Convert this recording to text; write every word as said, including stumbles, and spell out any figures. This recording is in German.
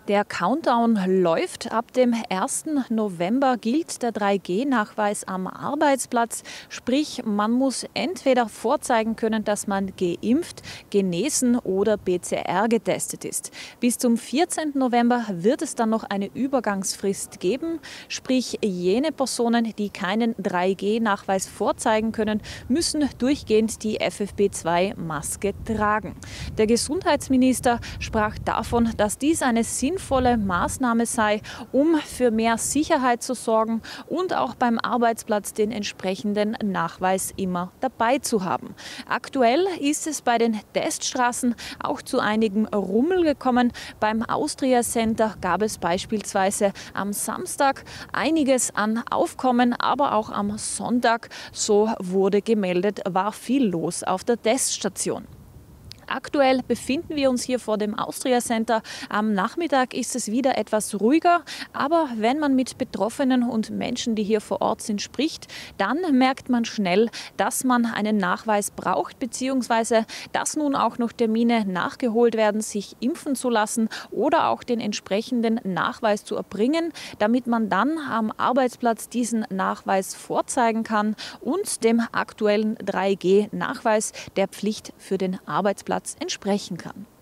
Der Countdown läuft. Ab dem ersten November gilt der drei G Nachweis am Arbeitsplatz. Sprich, man muss entweder vorzeigen können, dass man geimpft, genesen oder P C R getestet ist. Bis zum vierzehnten November wird es dann noch eine Übergangsfrist geben. Sprich, jene Personen, die keinen drei G Nachweis vorzeigen können, müssen durchgehend die F F P zwei Maske tragen. Der Gesundheitsminister sprach davon, dass dies eine sinnvolle sinnvolle Maßnahme sei, um für mehr Sicherheit zu sorgen und auch beim Arbeitsplatz den entsprechenden Nachweis immer dabei zu haben. Aktuell ist es bei den Teststraßen auch zu einigem Rummel gekommen. Beim Austria Center gab es beispielsweise am Samstag einiges an Aufkommen, aber auch am Sonntag, so wurde gemeldet, war viel los auf der Teststation. Aktuell befinden wir uns hier vor dem Austria Center. Am Nachmittag ist es wieder etwas ruhiger, aber wenn man mit Betroffenen und Menschen, die hier vor Ort sind, spricht, dann merkt man schnell, dass man einen Nachweis braucht, beziehungsweise dass nun auch noch Termine nachgeholt werden, sich impfen zu lassen oder auch den entsprechenden Nachweis zu erbringen, damit man dann am Arbeitsplatz diesen Nachweis vorzeigen kann und dem aktuellen drei G Nachweis der Pflicht für den Arbeitsplatz entsprechen kann.